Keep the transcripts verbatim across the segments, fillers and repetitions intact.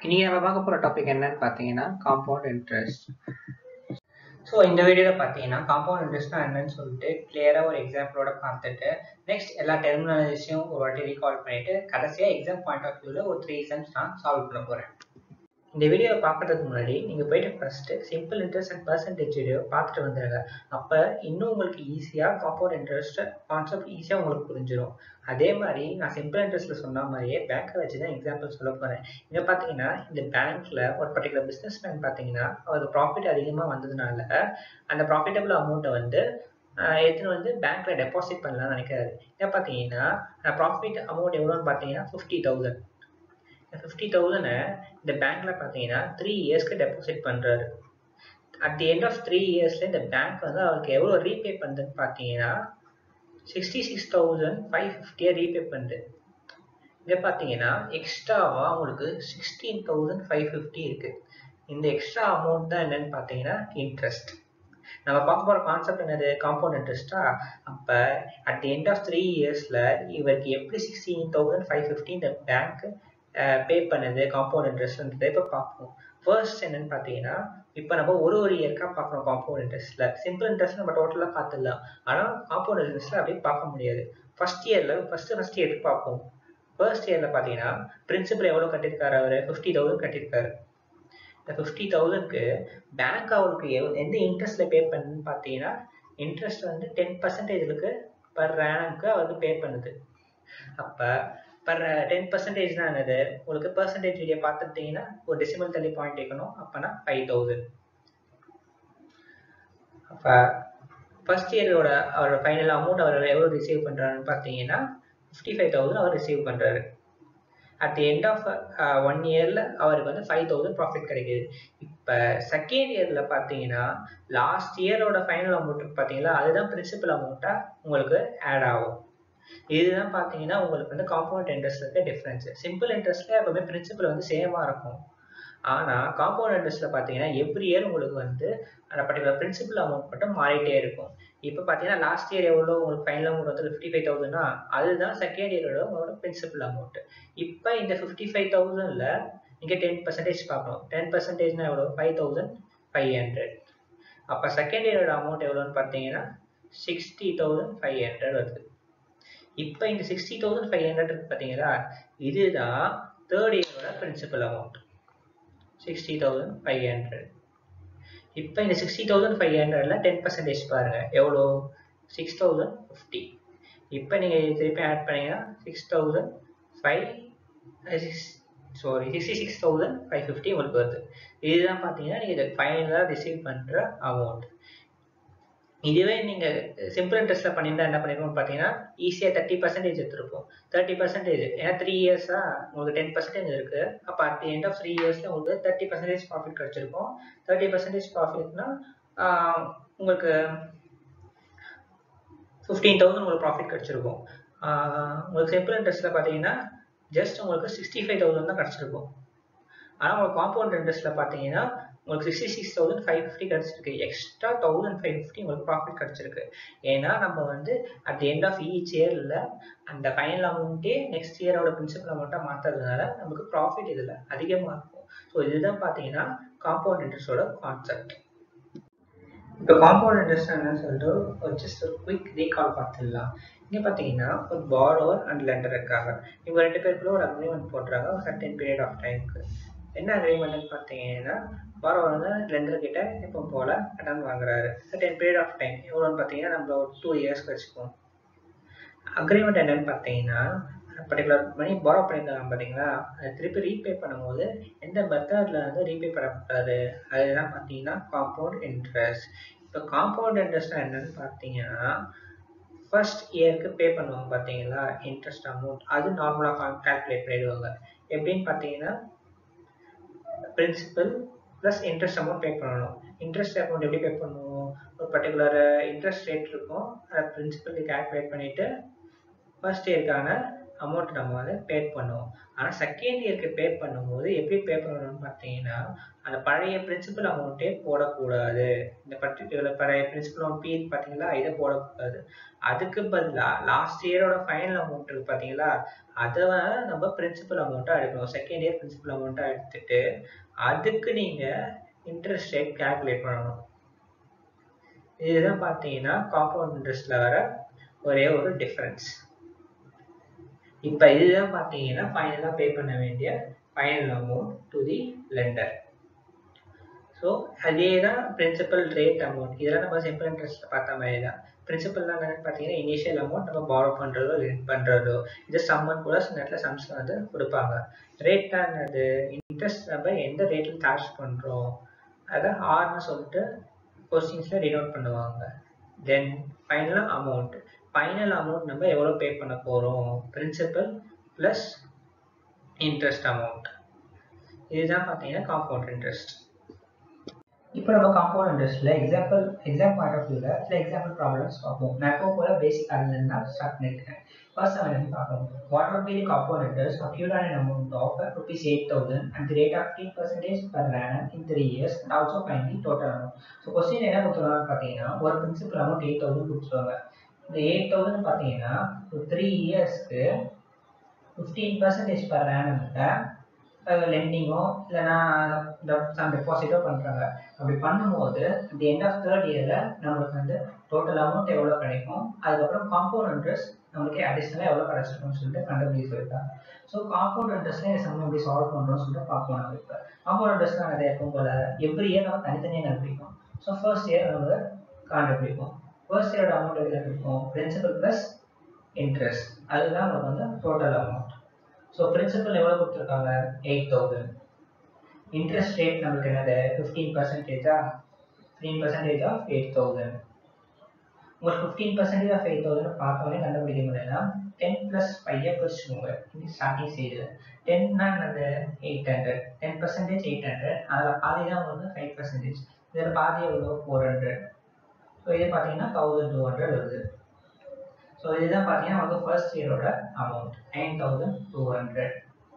இன்னைக்கு நம்ம பார்க்க போகிற டாபிக் என்னன்னு பார்த்தீங்கன்னா காம்பவுண்ட் இன்ட்ரெஸ்ட். ஸோ இந்த வீடியோவில் பார்த்தீங்கன்னா காம்பவுண்ட் இன்ட்ரெஸ்ட்னா என்னன்னு சொல்லிட்டு கிளியராக ஒரு எக்ஸாம்பிளோட பார்த்துட்டு நெக்ஸ்ட் எல்லா டெர்மினாலஜிஸையும் ஒரு வாட்டி ரீகால் பண்ணிட்டு கடைசியாக எக்ஸாம் பாயிண்ட் ஆஃப் வியூவில் ஒரு த்ரீ எக்ஸாம்ஸ் நான் சால்வ் பண்ண போகிறேன். இந்த வீடியோவை பார்க்கறதுக்கு முன்னாடி நீங்கள் போயிட்டு first simple interest and percentage video பார்த்துட்டு வந்துடுங்க. அப்போ இன்னும் உங்களுக்கு ஈஸியாக காம்பவுண்ட் இன்ட்ரெஸ்ட் கான்செப்ட் ஈஸியாக உங்களுக்கு புரிஞ்சிடும். அதே மாதிரி நான் சிம்பிள் இன்ட்ரெஸ்ட்டில் சொன்ன மாதிரியே பேங்க்கை வச்சு தான் எக்ஸாம்பிள் சொல்ல போகிறேன். இங்கே பார்த்தீங்கன்னா இந்த பேங்க்கில் ஒரு பர்டிகுலர் பிஸ்னஸ் மேன் பார்த்தீங்கன்னா அவருக்கு ப்ராஃபிட் அதிகமாக வந்ததுனால அந்த ப்ராஃபிட்டபிள் அமௌண்ட்டை வந்து எடுத்துன்னு வந்து பேங்க்கில் டெபாசிட் பண்ணலாம்னு நினைக்கிறாரு. இங்கே பார்த்தீங்கன்னா ப்ராஃபிட் அமௌண்ட் எவ்வளோன்னு பார்த்தீங்கன்னா ஃபிஃப்டி தௌசண்ட் ஃபிஃப்டி தௌசண்டை இந்த பேங்க்கில் பார்த்தீங்கன்னா த்ரீ இயர்ஸ்க்கு டெபாசிட் பண்ணுறாரு. At the end of three இயர்ஸில் இந்த பேங்க் வந்து அவருக்கு எவ்வளோ ரீபே பண்ணுதுன்னு பார்த்தீங்கன்னா சிக்ஸ்டி சிக்ஸ் தௌசண்ட் ஃபைவ் ஃபிஃப்டியாக ரீபே பண்ணுது. இதை பார்த்தீங்கன்னா எக்ஸ்ட்ராவாக அவங்களுக்கு சிக்ஸ்டீன் தௌசண்ட் ஃபைவ் ஃபிஃப்டி இருக்குது. இந்த எக்ஸ்ட்ரா அமௌண்ட் தான் என்னென்னு பார்த்தீங்கன்னா இன்ட்ரெஸ்ட். நம்ம பார்க்க போகிற கான்செப்ட் என்னது காம்பவுண்ட் இன்ட்ரெஸ்ட்டா. அப்போ at the end of three இயர்ஸில் இவருக்கு எப்படி சிக்ஸ்டீன் தௌசண்ட் ஃபைவ் ஃபிஃப்டி இந்த பேங்க் பே பண்ணுது காம்பவுண்ட் இன்ட்ரெஸ்ட்ன்றதை இப்போ பார்ப்போம். ஃபர்ஸ்ட் என்னன்னு பார்த்தீங்கன்னா இப்போ நம்ம ஒரு ஒரு இயர்க்காக பார்க்குறோம் காம்பவுண்ட் இன்ட்ரெஸ்ட்டில். சிம்பிள் இன்ட்ரெஸ்ட் நம்ம டோட்டலாக பார்த்துடலாம், ஆனால் காம்பவுண்ட் இன்ட்ரெஸ்ட்டில் அப்படியே பார்க்க முடியாது. ஃபர்ஸ்ட் இயரில் ஃபஸ்ட்டு ஃபஸ்ட் இயருக்கு பார்ப்போம். ஃபர்ஸ்ட் இயரில் பார்த்தீங்கன்னா பிரின்சிபல் எவ்வளோ கட்டியிருக்காரு, அவர் ஃபிஃப்டி தௌசண்ட் கட்டியிருக்காரு. இந்த ஃபிஃப்டி தௌசண்ட்க்கு பேங்க் அவருக்கு எவ் எந்த இன்ட்ரெஸ்ட்டில் பே பண்ணுன்னு பார்த்தீங்கன்னா இன்ட்ரெஸ்ட் வந்து டென் பர்சன்டேஜுக்கு பர் ஆனம்க்கு அவருக்கு பே பண்ணுது. அப்போ பர் டென் பர்சன்டேஜ் தான் என்னது உங்களுக்கு பர்சன்டேஜ் வீடியோ பார்த்துட்டீங்கன்னா ஒரு டெசிமல் தள்ளி பாயிண்ட் வைக்கணும். அப்போனா ஃபைவ் தௌசண்ட். அப்போ ஃபர்ஸ்ட் இயரோட அவரோட ஃபைனல் அமௌண்ட் அவர் எவ்வளோ ரிசீவ் பண்ணுறாருன்னு பார்த்தீங்கன்னா ஃபிஃப்டி ஃபைவ் தௌசண்ட் அவர் ரிசீவ் பண்ணுறாரு. At the end of one இயரில் அவருக்கு வந்து ஃபைவ் தௌசண்ட் ப்ராஃபிட் கிடைக்கிது. இப்போ செகண்ட் இயரில் பார்த்தீங்கன்னா லாஸ்ட் இயரோட ஃபைனல் அமௌண்ட் பார்த்தீங்களா, அதுதான் பிரின்சிபல் அமௌண்ட்டாக உங்களுக்கு ஆட் ஆகும். இதுதான் பார்த்தீங்கன்னா உங்களுக்கு வந்து காம்பவுண்ட் இன்ட்ரெஸ்ட்ல இருக்க டிஃப்ரென்ஸ். சிம்பிள் இன்ட்ரெஸ்ட்ல எப்பவுமே பிரின்சிபல் வந்து சேமா இருக்கும், ஆனால் காம்பவுண்ட் இன்ட்ரெஸ்ட்ல பார்த்தீங்கன்னா எவ்ரி இயர் உங்களுக்கு வந்து அந்த பர்டிகுலர் பிரின்சிபல் அமௌண்ட் மட்டும் மாறிட்டே இருக்கும். இப்போ பார்த்தீங்கன்னா லாஸ்ட் இயர் எவ்வளோ உங்களுக்கு ஃபைனல் அமௌண்ட் வந்து ஃபிஃப்டி ஃபைவ் தௌசண்ட்னா அதுதான் செகண்ட் இயரோட உங்களோட பிரின்சிபல் அமௌண்ட். இப்போ இந்த ஃபிஃப்டி ஃபைவ் தௌசண்ட்ல நீங்கள் டென் பர்சன்டேஜ் பார்க்கணும். டென் பர்சன்டேஜ்னா எவ்வளோ, ஃபைவ் தௌசண்ட் ஃபைவ் ஹண்ட்ரட். அப்போ செகண்ட் இயரோட அமௌண்ட் எவ்வளோன்னு பார்த்தீங்கன்னா சிக்ஸ்டி தௌசண்ட் ஃபைவ் ஹண்ட்ரட் வருது. இப்போ இந்த சிக்ஸ்டி தௌசண்ட் ஃபைவ் ஹண்ட்ரட் இருக்கு பார்த்தீங்களா, இதுதான் தேர்ட் இயரோட principal amount sixty thousand five hundred. இப்போ இந்த சிக்ஸ்டி தௌசண்ட் ஃபைவ் ஹண்ட்ரட்ல டென் பர்சன்டேஜ் பாருங்க எவ்வளோ, சிக்ஸ் தௌசண்ட் ஃபிஃப்டி. இப்போ நீங்கள் திருப்பி ஆட் பண்ணீங்கன்னா six thousand five six sorry sixty six thousand five fifty உங்களுக்கு வருது. இதுதான் பார்த்தீங்கன்னா நீங்கள் இதை ஃபைனலாக ரிசீவ் பண்ணுற அமௌண்ட். இதுவே நீங்கள் சிம்பிள் இன்ட்ரெஸ்ட்டில் பண்ணியிருந்தா என்ன பண்ணிருக்கோம்னு பார்த்தீங்கன்னா ஈஸியாக தேர்ட்டி பர்சன்டேஜ் எடுத்துருப்போம். தேர்ட்டி பர்சன்டேஜ் ஏன்னா த்ரீ இயர்ஸாக உங்களுக்கு டென் பர்சன்டேஜ் இருக்குது. அப்போ at the end of three இயர்ஸில் உங்களுக்கு தேர்ட்டி பர்சன்டேஜ் ப்ராஃபிட் கிடச்சிருக்கும். தேர்ட்டி பர்சன்டேஜ் ப்ராஃபிட்னா உங்களுக்கு ஃபிஃப்டீன் தௌசண்ட் உங்களுக்கு ப்ராஃபிட் கிடச்சிருக்கும். உங்களுக்கு சிம்பிள் இன்ட்ரெஸ்ட்டில் பார்த்தீங்கன்னா ஜஸ்ட் உங்களுக்கு சிக்ஸ்டி ஃபைவ் தௌசண்ட் தான் கிடச்சிருக்கும். ஆனால் உங்களுக்கு காம்பவுண்ட் இன்ட்ரெஸ்ட்டில் பார்த்தீங்கன்னா உங்களுக்கு sixty six thousand five fifty கிடச்சிருக்கு. எக்ஸ்ட்ரா தௌசண்ட் ஃபைவ் ஃபிஃப்டி உங்களுக்கு ப்ராஃபிட் கிடச்சிருக்கு. ஏன்னா நம்ம வந்து at the end of each இயரில் அந்த ஃபைனல் அமௌண்ட்டே நெக்ஸ்ட் இயரோட பிரின்சிபல் அமௌண்ட்டாக மாற்றுறதுனால நமக்கு ப்ராஃபிட் இதில் அதிகமாக இருக்கும். ஸோ இதுதான் பார்த்தீங்கன்னா காம்பவுண்ட் இன்ட்ரெஸ்டோட கான்செப்ட். இப்போ காம்பவுண்ட் இன்ட்ரெஸ்ட் என்னன்னு சொல்லிட்டு ஒரு ஜஸ்ட் ஒரு குயிக் ரீகால் பார்த்துடலாம். இங்கே பார்த்தீங்கன்னா ஒரு பாரோவர் அண்ட் லெண்டர் இருக்காங்க. இவங்க ரெண்டு பேருக்குள்ள ஒரு அக்ரிமெண்ட் போடுறாங்க ஒரு சர்டன் பீரியட் ஆஃப் டைமுக்கு. என்ன அக்ரிமெண்ட்னு பார்த்தீங்கன்னா பாரோவர் வந்து லெண்டர் கிட்ட இப்போ போல கடன் வாங்குறாரு. சர்டன் பீரியட் ஆஃப் டைம் எவ்வளோன்னு பார்த்தீங்கன்னா நம்ம ஒரு டூ இயர்ஸ் வச்சுப்போம். அக்ரிமெண்ட் என்னன்னு பார்த்தீங்கன்னா பர்டிகுலர் மணி பாரோ பண்ணியிருக்காங்க பார்த்தீங்களா, அதை திருப்பி ரீபே பண்ணும்போது எந்த மெத்தடில் வந்து ரீபே பண்ணக்கூடாது, அதுதான் பார்த்தீங்கன்னா காம்பவுண்ட் இன்ட்ரெஸ்ட். இப்போ காம்பவுண்ட் இன்ட்ரெஸ்ட் என்னன்னு பார்த்தீங்கன்னா ஃபர்ஸ்ட் இயருக்கு பே பண்ணுவாங்க பார்த்தீங்களா இன்ட்ரெஸ்ட் அமௌண்ட், அது நார்மலாக கால்குலேட் பண்ணிடுவாங்க. எப்படின்னு பார்த்தீங்கன்னா principal plus interest amount pay பண்ணணும். இன்ட்ரெஸ்ட் அமௌண்ட் எப்படி பே பண்ணுவோம், ஒரு பர்டிகுலர் இன்ட்ரெஸ்ட் ரேட் இருக்கும், அதை பிரின்சிபலுக்கு கால்குலேட் பண்ணிவிட்டு ஃபர்ஸ்ட் இயருக்கான அமௌண்ட் நம்ம வந்து பே பண்ணுவோம். ஆனால் செகண்ட் இயருக்கு பே பண்ணும்போது எப்படி பே பண்ணணும்னு பார்த்தீங்கன்னா அந்த பழைய பிரின்சிபல் அமௌண்ட்டே போடக்கூடாது. இந்த பர்டிகுலர் பழைய பிரின்சிபல் அமௌண்ட் பி பார்த்தீங்களா, இதை போடக்கூடாது. அதுக்கு பதிலாக லாஸ்ட் இயரோட ஃபைனல் அமௌண்ட் இருக்கு பார்த்தீங்களா, அதை நம்ம பிரின்சிபல் அமௌண்ட்டாக எடுக்கணும். செகண்ட் இயர் பிரின்சிபல் அமௌண்ட்டாக எடுத்துட்டு அதுக்கு நீங்கள் இன்ட்ரெஸ்ட் ரேட் கால்குலேட் பண்ணணும். இதுதான் பார்த்தீங்கன்னா காம்பவுண்ட் இன்ட்ரெஸ்ட்ல வர ஒரே ஒரு டிஃபரன்ஸ். இப்போ இதுதான் பார்த்தீங்கன்னா ஃபைனலாக பே பண்ண வேண்டிய final amount to the lender. So அதே தான் பிரின்சிபல் ரேட் அமௌண்ட். இதெல்லாம் நம்ம சிம்பிள் இன்ட்ரெஸ்ட்ல பார்த்த மாதிரி தான். பிரின்சிபல் தான் என்னன்னு பார்த்தீங்கன்னா இனிஷியல் அமௌண்ட் நம்ம பாரோ பண்ணுறதோ லெண்ட் பண்ணுறதோ, இது சம்மன் கூட சில நேரத்தில் சம்ஸ்ல வந்து கொடுப்பாங்க. ரேட் தான் என்னது, இன்ட்ரெஸ்ட் நம்ம எந்த ரேட்டில் சார்ஜ் பண்ணுறோம் அதை ஆர்னு சொல்லிட்டு கொஸ்டின்ஸில் டினோட் பண்ணுவாங்க. தென் ஃபைனலாக அமௌண்ட், ஃபைனல் அமௌண்ட் நம்ம எவ்வளோ பே பண்ண போகிறோம், பிரின்சிபல் ப்ளஸ் இன்ட்ரெஸ்ட் அமௌண்ட். இதுதான் பார்த்தீங்கன்னா காம்பவுண்ட் இன்ட்ரெஸ்ட். இப்போ நம்ம காம்பவுண்ட் இன்ட்ரெஸ்ட்ல எக்ஸாம்பிள் எக்ஸாம் பாயிண்ட் ஆஃப் வியூவில் சில எக்ஸாம்பிள் ப்ராப்ளம்ஸ் பார்ப்போம். நான் இப்போ போல பேசிக் அதில் தான் ஸ்டார்ட் பண்ணியிருக்கேன். ஃபர்ஸ்ட் நம்ம எப்படி பார்ப்போம், what would be the compound interest accrued on an amount of rupees eight thousand and the rate of fifteen percent per annum in three years and also find the total amount. So question என்ன கொடுத்துருவாங்கன்னு பார்த்தீங்கன்னா ஒரு principal amount eight thousand கொடுத்துருவாங்க. இந்த eight thousand பார்த்தீங்கன்னா ஒரு three இயர்ஸ்க்கு fifteen percentage per ஆனம்ல லெண்டிங்கோ இல்லைன்னா சம் டெபாசிட்டோ பண்ணுறாங்க. அப்படி பண்ணும்போது அட் எண்ட் ஆஃப் தேர்ட் இயரில் நம்மளுக்கு வந்து டோட்டல் அமௌண்ட் எவ்வளோ கிடைக்கும், அதுக்கப்புறம் காம்பவுண்ட் இன்ட்ரெஸ்ட் நம்மளுக்கு அடிஷ்னலாக எவ்வளோ கிடைச்சிருக்கும்னு சொல்லிட்டு கண்டுபிடிச்சு சொல்லிட்டாங்க. ஸோ காம்பவுண்ட் இன்ட்ரெஸ்ட்ல இந்த சம் எப்படி சால்வ் பண்ணுறோம்னு சொல்லிட்டு பார்ப்போம். நம்ம இப்போ காம்பவுண்ட் இன்ட்ரெஸ்ட் தான் நிறைய இருக்கும் போல எவ்ரி இயர் நம்ம தனித்தனியாக கண்டுபிடிக்கும். ஸோ ஃபர்ஸ்ட் இயர் நம்ம கண்டுபிடிப்போம். ஃபர்ஸ்ட் இயரோட அமௌண்ட் எவ்வளோ இருக்கும், பிரின்சிபல் ப்ளஸ் இன்ட்ரெஸ்ட், அதுதான் நமக்கு வந்து டோட்டல் அமௌண்ட். ஸோ பிரின்சிபல் எவ்வளோ கொடுத்துருக்காங்க, எயிட் தௌசண்ட். இன்ட்ரெஸ்ட் ரேட் நம்மளுக்கு என்னது ஃபிஃப்டீன் பர்சன்டேஜா, fifteen percentage of eight thousand. உங்களுக்கு fifteen percentage of eight thousand பார்த்தோன்னே கண்டுபிடிக்க முடியலன்னா டென் ப்ளஸ் ஃபைவை பிரிச்சுக்கோங்க. இது ஸ்டார்டிங் ஸ்டேஜில் டென்னா என்னது eight hundred, ten percentage eight hundred, அதில் பாதி தான் உங்களுக்கு ஃபைவ் பர்சன்டேஜ், இதில் பாதி எவ்வளோ ஃபோர் ஹண்ட்ரட். ஸோ இது பார்த்தீங்கன்னா தௌசண்ட் டூ ஹண்ட்ரட் வருது. ஸோ இதுதான் பார்த்தீங்கன்னா உங்களுக்கு ஃபர்ஸ்ட் இயரோட amount nine thousand two hundred.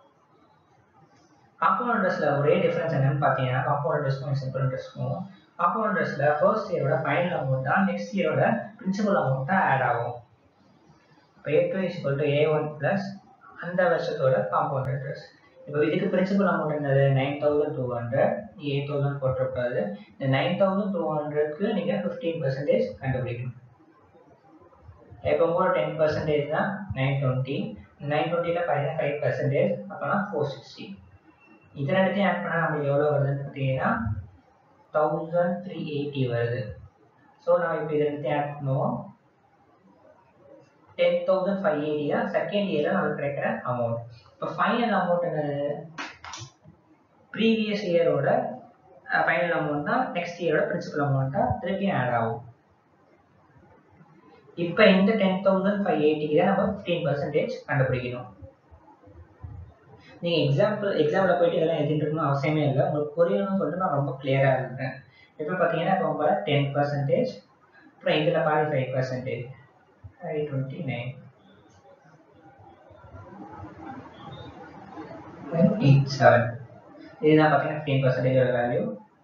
Compound இன்ட்ரெஸ்ட்ல ஒரே டிஃபரன்ஸ் என்னன்னு பார்த்தீங்கன்னா காம்பவுண்ட் இன்ட்ரெஸ்ட்டும் சிம்பிள் இன்ட்ரெஸ்ட்டும், காம்பவுண்ட் இன்ட்ரெஸ்ட்ல ஃபர்ஸ்ட் இயரோட ஃபைனல் அமௌண்ட் தான் நெக்ஸ்ட் இயரோட பிரின்சிபல் அமௌண்ட்டாக ஆட் ஆகும். இப்போ A two is equal to A one plus அந்த வருஷத்தோட காம்பவுண்ட் இன்ட்ரெஸ்ட். இப்போ இதுக்கு பிரின்சிபல் அமௌண்ட் என்னது nine thousand two hundred, eight thousand போட்டிருக்காது. இந்த நைன் தௌசண்ட் டூ ஹண்ட்ரட்க்கு நீங்கள் ஃபிஃப்டீன் பர்சன்டேஜ் கண்டுபிடிக்கணும். இப்போ கூட டென் பர்சன்டேஜ் தான் நைன் டுவெண்ட்டி, நைன் டுவெண்ட்டியில் பார்த்தீங்கன்னா ஃபைவ் பர்சன்டேஜ் அப்போனா ஃபோர் சிக்ஸ்டி. இதில் எடுத்து ஆட் பண்ணால் நம்மளுக்கு எவ்வளோ வருதுன்னு பார்த்தீங்கன்னா தௌசண்ட் த்ரீ எயிட்டி வருது. ஸோ நம்ம இப்போ இதை எடுத்து ஆட் பண்ணுவோம். டென் தௌசண்ட் ஃபைவ் எயிட்டி தான் செகண்ட் இயரில் நமக்கு கிடைக்கிற அமௌண்ட். இப்போ ஃபைனல் அமௌண்ட் என்னது, ப்ரீவியஸ் இயரோட ஃபைனல் அமௌண்ட் தான் நெக்ஸ்ட் இயரோட பிரின்சிபல் அமௌண்ட்டாக திருப்பியும் ஆட் ஆகும். இப்போ இந்த டென் தௌசண்ட் ஃபைவ் எயிட்டிக்கு தான் நம்ம ஃபிஃப்டீன் பர்சன்டேஜ் கண்டுபிடிக்கணும். நீங்கள் எக்ஸாம்பிள் எக்ஸாம்பிள் போயிட்டு இதெல்லாம் எழுதிட்டு இருக்கணும் அவசியமே இல்லை. உங்களுக்கு புரியணும்னு சொல்லிட்டு நான் ரொம்ப கிளியராக இருக்கேன். இப்போ பார்த்தீங்கன்னா இப்போ உங்களோட டென் பர்சன்டேஜ் அப்புறம் இதில் பாதி five percentage five twenty nine eight seven இதுதான் பார்த்தீங்கன்னா ஃபிஃப்டீன் பர்சன்டேஜோட வேல்யூ.